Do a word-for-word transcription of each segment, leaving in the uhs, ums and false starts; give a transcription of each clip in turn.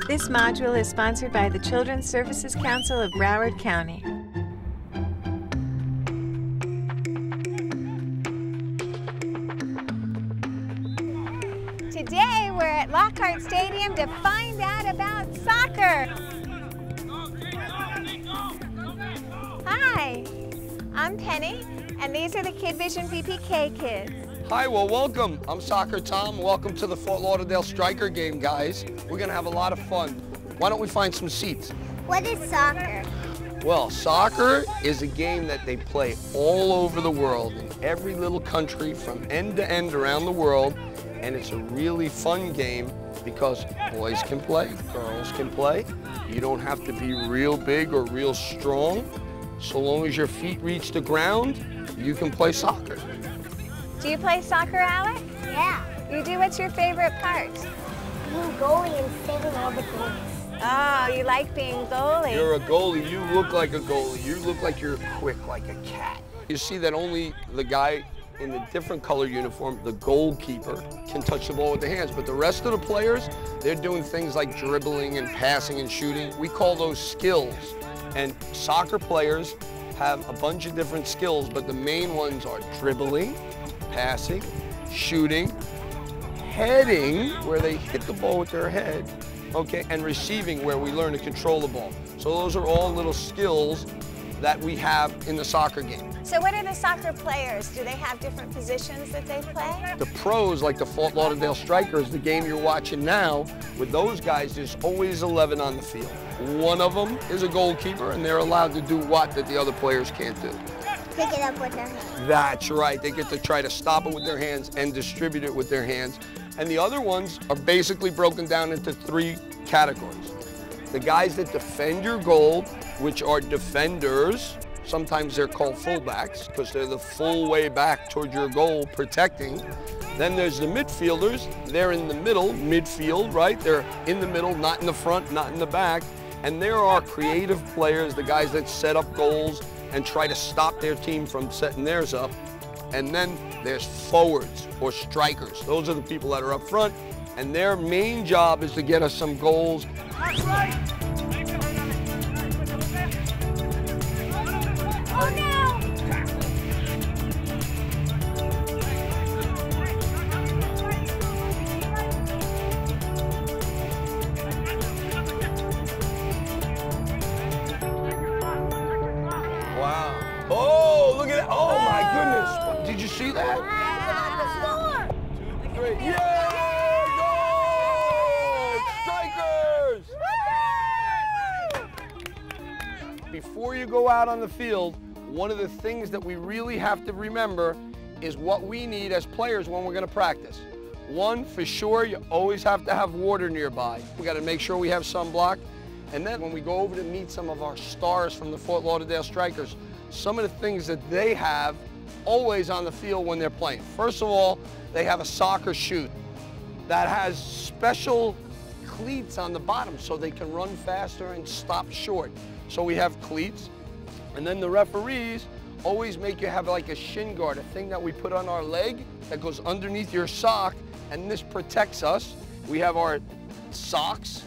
This module is sponsored by the Children's Services Council of Broward County. Today we're at Lockhart Stadium to find out about soccer. Hi, I'm Penny, and these are the KidVision Pre-K Kids. Hi, well, welcome. I'm Soccer Tom. Welcome to the Fort Lauderdale Striker game, guys. We're going to have a lot of fun. Why don't we find some seats? What is soccer? Well, soccer is a game that they play all over the world, in every little country from end to end around the world. And it's a really fun game because boys can play, girls can play. You don't have to be real big or real strong. So long as your feet reach the ground, you can play soccer. Do you play soccer, Alec? Yeah. You do? What's your favorite part? Being goalie and saving all the goals. Oh, you like being goalie. You're a goalie. You look like a goalie. You look like you're quick like a cat. You see that only the guy in the different color uniform, the goalkeeper, can touch the ball with the hands. But the rest of the players, they're doing things like dribbling and passing and shooting. We call those skills. And soccer players have a bunch of different skills, but the main ones are dribbling, passing, shooting, heading, where they hit the ball with their head, okay, and receiving, where we learn to control the ball. So those are all little skills that we have in the soccer game. So what are the soccer players? Do they have different positions that they play? The pros, like the Fort Lauderdale Strikers, the game you're watching now, with those guys, there's always eleven on the field. One of them is a goalkeeper, and they're allowed to do what that the other players can't do. Pick it up with their hands. That's right. They get to try to stop it with their hands and distribute it with their hands. And the other ones are basically broken down into three categories. The guys that defend your goal, which are defenders. Sometimes they're called fullbacks because they're the full way back towards your goal protecting. Then there's the midfielders. They're in the middle, midfield, right? They're in the middle, not in the front, not in the back. And there are creative players, the guys that set up goals and try to stop their team from setting theirs up. And then there's forwards or strikers. Those are the people that are up front. And their main job is to get us some goals. That's right. Oh no! Wow. Oh, look at that. Oh, my goodness. Did you see that? Wow. Two, three. Yay! Goal! Strikers! Before you go out on the field, one of the things that we really have to remember is what we need as players when we're going to practice. One, for sure, you always have to have water nearby. We got to make sure we have sunblock. And then when we go over to meet some of our stars from the Fort Lauderdale Strikers, some of the things that they have always on the field when they're playing. First of all, they have a soccer shoe that has special cleats on the bottom so they can run faster and stop short. So we have cleats. And then the referees always make you have like a shin guard, a thing that we put on our leg that goes underneath your sock, and this protects us. We have our socks,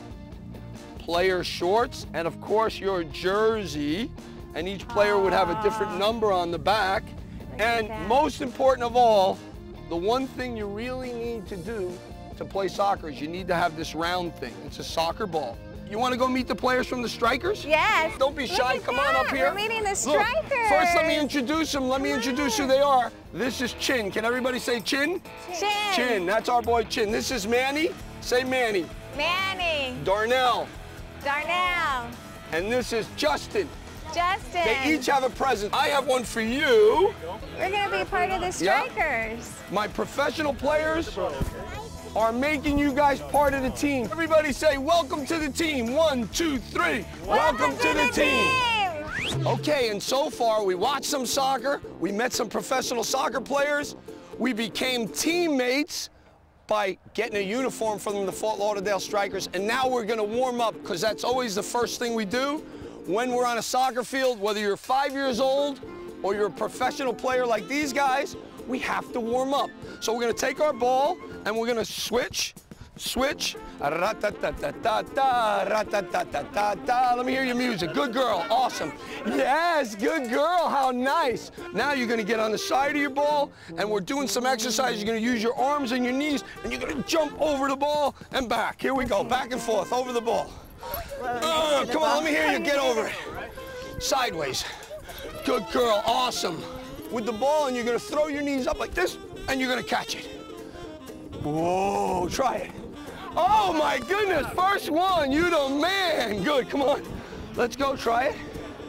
player shorts, and of course your jersey, and each player would have a different number on the back. And most important of all, the one thing you really need to do to play soccer is you need to have this round thing. It's a soccer ball. You want to go meet the players from the Strikers? Yes. Don't be shy. Come that. on up here. We're meeting the Strikers. Look, first, let me introduce them. Let me introduce who they are. This is Chin. Can everybody say Chin? Chin. Chin. That's our boy Chin. This is Manny. Say Manny. Manny. Darnell. Darnell. And this is Justin. Justin. They each have a present. I have one for you. We're going to be part of the Strikers. Yeah. My professional players are making you guys part of the team. Everybody say, welcome to the team. One, two, three. Welcome, welcome to, to the, the team. team. Okay, and so far we watched some soccer. We met some professional soccer players. We became teammates by getting a uniform from the Fort Lauderdale Strikers. And now we're gonna warm up, because that's always the first thing we do when we're on a soccer field, whether you're five years old or you're a professional player like these guys, we have to warm up. So we're gonna take our ball and we're gonna switch Switch. Ra-ta-ta-ta-ta-ta, ra-ta-ta-ta-ta-ta. Let me hear your music. Good girl. Awesome. Yes, good girl. How nice. Now you're going to get on the side of your ball, and we're doing some exercise. You're going to use your arms and your knees, and you're going to jump over the ball and back. Here we go. Back and forth over the ball. Uh, come on, let me hear you. Get over it. Sideways. Good girl. Awesome. With the ball, and you're going to throw your knees up like this, and you're going to catch it. Whoa, try it. Oh my goodness, first one, you the man. Good, come on. Let's go, try it.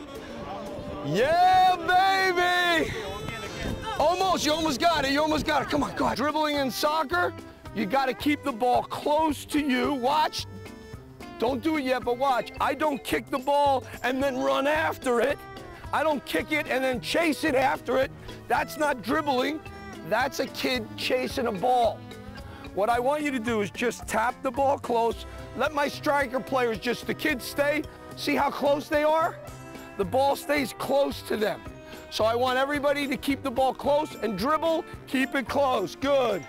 Yeah, baby. Almost, you almost got it, you almost got it. Come on, go ahead. Dribbling in soccer, you gotta keep the ball close to you. Watch, don't do it yet, but watch. I don't kick the ball and then run after it. I don't kick it and then chase it after it. That's not dribbling, that's a kid chasing a ball. What I want you to do is just tap the ball close. Let my striker players just, the kids stay. See how close they are? The ball stays close to them. So I want everybody to keep the ball close and dribble, keep it close. Good.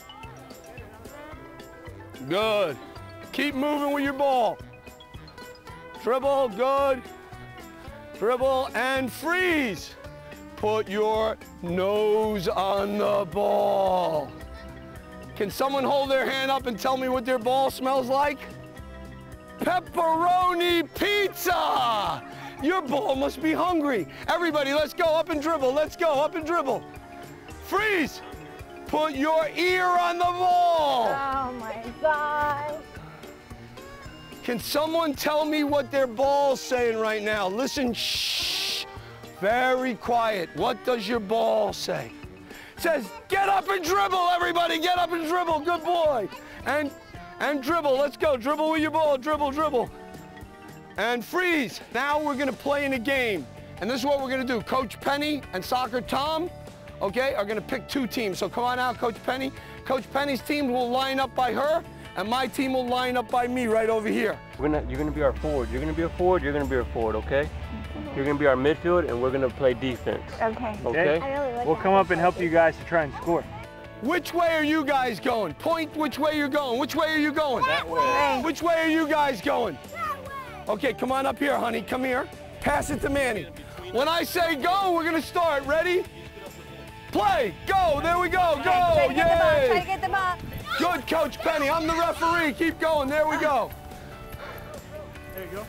Good. Keep moving with your ball. Dribble, good. Dribble and freeze. Put your nose on the ball. Can someone hold their hand up and tell me what their ball smells like? Pepperoni pizza! Your ball must be hungry. Everybody, let's go up and dribble. Let's go up and dribble. Freeze! Put your ear on the ball. Oh my God. Can someone tell me what their ball's saying right now? Listen, shh, very quiet. What does your ball say? Says, get up and dribble, everybody, get up and dribble, good boy. And, and dribble, let's go, dribble with your ball, dribble, dribble. And freeze. Now we're gonna play in a game. And this is what we're gonna do. Coach Penny and Soccer Tom, okay, are gonna pick two teams. So come on out, Coach Penny. Coach Penny's team will line up by her, and my team will line up by me right over here. We're gonna, you're gonna be our forward. You're gonna be a forward, you're gonna be a forward, okay? You're gonna be our midfield, and we're gonna play defense. Okay. Okay? I really like We'll come up and help you guys to try and score. Which way are you guys going? Point which way you're going. Which way are you going? That way. Which way are you guys going? Okay, come on up here, honey. Come here. Pass it to Manny. When I say go, we're gonna start. Ready? Play. Go. There we go. Go. Try to get the ball. Try to Yay. get the ball. Good, Coach Penny. I'm the referee. Keep going. There we go. There you go.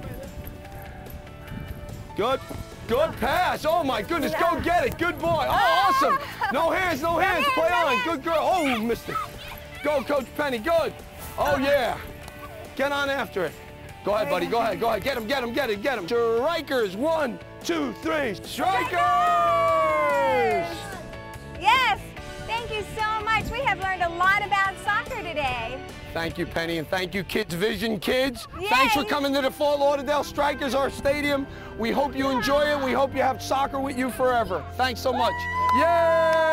Good. Good pass. Oh, my goodness. Go get it. Good boy. Oh, awesome. No hands. No hands. Play on. Good girl. Oh, missed it. Go, Coach Penny. Good. Oh, yeah. Get on after it. Go ahead, buddy. Go ahead. Go ahead. Get him. Get him. Get him. Get him. Strikers. One, two, three. Strikers! Yes. Thank you so much. We have learned a lot about soccer today. Thank you, Penny, and thank you, KidVision Kids. Yay. Thanks for coming to the Fort Lauderdale Strikers, our stadium. We hope you enjoy it. We hope you have soccer with you forever. Thanks so much. Yay!